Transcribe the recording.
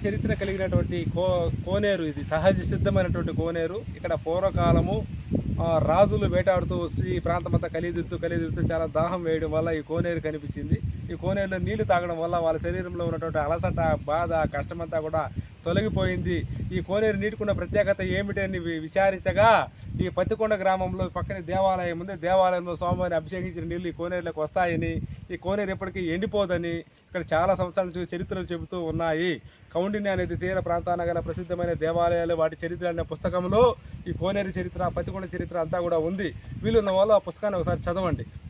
చరిత్ర కలిగినటువంటి కోనేరు. ఇది సహజ సిద్ధమైనటువంటి కోనేరు. ఇక్కడ పూర్వకాలము రాజులు వేటాడుతూ వచ్చి ఈ ప్రాంతమంతా కలిదిరుతూ చాలా దాహం వేయడం వల్ల ఈ కోనేరు కనిపించింది. ఈ కోనేరులో నీళ్లు తాగడం వల్ల వాళ్ళ శరీరంలో ఉన్నటువంటి అలసట, బాధ, కష్టమంతా కూడా తొలగిపోయింది. ఈ కోనేరు నీటికున్న ప్రత్యేకత ఏమిటని విచారించగా ఈ పత్తికొండ గ్రామంలో పక్కనే దేవాలయం ఉంది. దేవాలయంలో స్వామివారిని అభిషేకించిన నీళ్లు ఈ కోనేరులోకి వస్తాయని, ఈ కోనేరు ఎప్పటికీ ఎండిపోదని ఇక్కడ చాలా సంవత్సరాల నుంచి చరిత్రలు చెబుతూ ఉన్నాయి. కౌండిన్య అనేది తీర ప్రాంతాన గల ప్రసిద్ధమైన దేవాలయాలు, వాటి చరిత్ర అనే పుస్తకంలో ఈ కోనేరు చరిత్ర, పత్తికొండ చరిత్ర అంతా కూడా ఉంది. వీలున్న వాళ్ళు ఆ పుస్తకాన్ని ఒకసారి చదవండి.